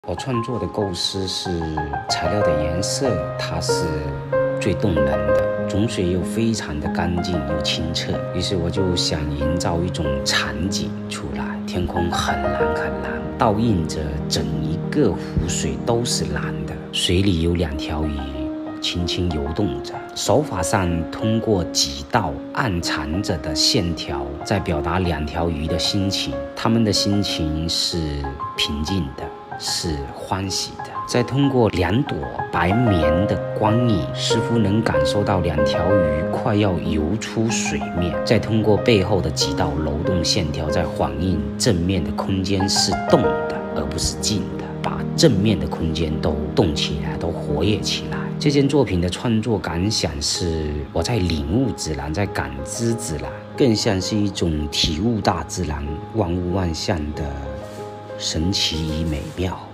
我创作的构思是材料的颜色，它是最动人的，种水又非常的干净又清澈，于是我就想营造一种场景出来，天空很蓝很蓝，倒映着整一个湖水都是蓝的，水里有2条鱼轻轻游动着，手法上通过几道暗藏着的线条在表达2条鱼的心情，它们的心情是平静的，是欢喜的。再通过2朵白棉的光影，似乎能感受到2条鱼快要游出水面，再通过背后的几道流动线条，在反映正面的空间是动的而不是静的，把正面的空间都动起来，都活跃起来。这件作品的创作感想是我在领悟自然，在感知自然，更像是一种体悟大自然万物万象的神奇与美妙。